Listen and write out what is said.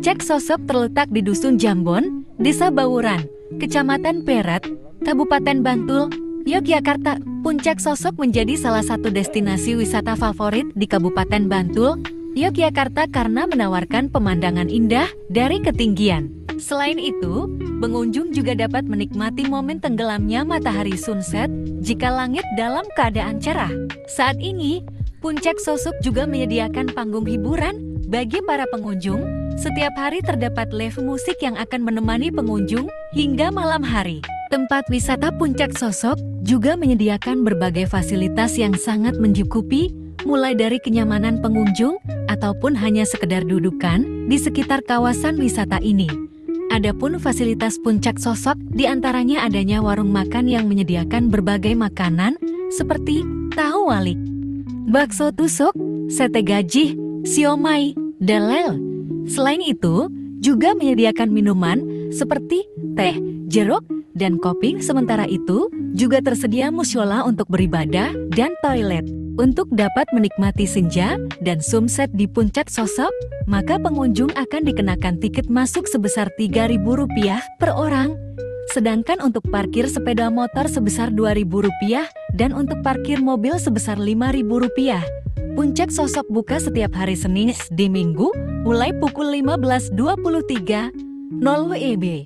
Puncak Sosok terletak di Dusun Jambon, Desa Bawuran, Kecamatan Perat, Kabupaten Bantul, Yogyakarta. Puncak Sosok menjadi salah satu destinasi wisata favorit di Kabupaten Bantul, Yogyakarta karena menawarkan pemandangan indah dari ketinggian. Selain itu, pengunjung juga dapat menikmati momen tenggelamnya matahari sunset jika langit dalam keadaan cerah. Saat ini, Puncak Sosok juga menyediakan panggung hiburan bagi para pengunjung. Setiap hari terdapat live musik yang akan menemani pengunjung hingga malam hari. Tempat wisata Puncak Sosok juga menyediakan berbagai fasilitas yang sangat mencukupi, mulai dari kenyamanan pengunjung ataupun hanya sekedar dudukan di sekitar kawasan wisata ini. Adapun fasilitas Puncak Sosok diantaranya adanya warung makan yang menyediakan berbagai makanan seperti tahu walik, bakso tusuk, sate gajih, siomay, dan lel. Selain itu, juga menyediakan minuman seperti teh, jeruk, dan kopi. Sementara itu, juga tersedia musyola untuk beribadah dan toilet. Untuk dapat menikmati senja dan sunset di Puncak Sosok, maka pengunjung akan dikenakan tiket masuk sebesar Rp3.000 per orang. Sedangkan untuk parkir sepeda motor sebesar Rp2.000 dan untuk parkir mobil sebesar Rp5.000. Puncak Sosok buka setiap hari Senin di Minggu mulai pukul 15.23 WIB.